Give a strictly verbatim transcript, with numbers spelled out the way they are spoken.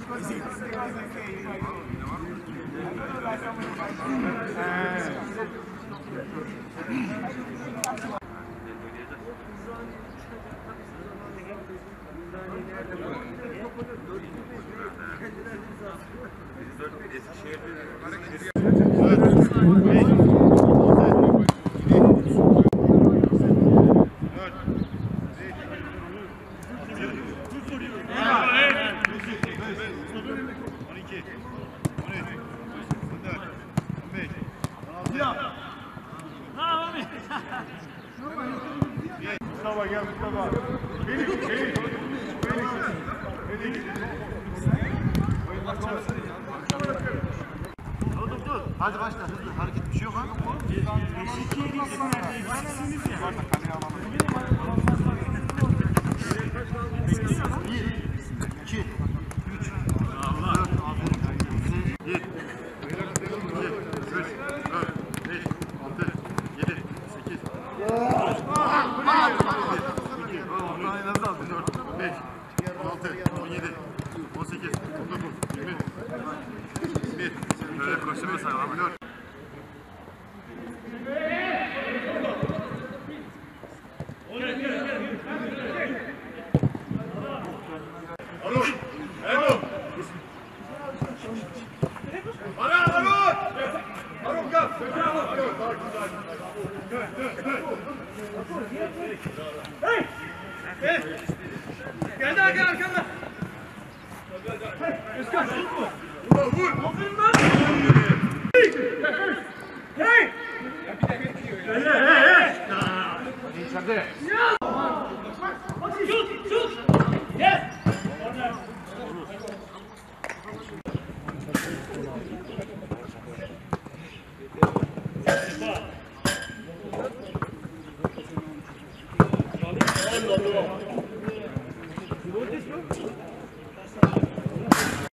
Mustafa gel Mustafa. Benim şey. Hadi başla hızlı hareket bir şey yok ha. Bir, iki, üç, dört, aferin. Bir, iki, üç, dört, beş, altı, yedi, sekiz. dört, beş, on altı, on yedi, on sekiz, on dokuz, yirmi. Bir, böyle koşumu sayalım. dört. Alo, alo. Ara, alo. Alo, gel. Hey! Hey! Geldi arka arkamda. Özkan. Vur, vur. Aferin lan. Hey! Hey! Hey, hey, hey. İçeride. Ya! Şut, şut. Yes.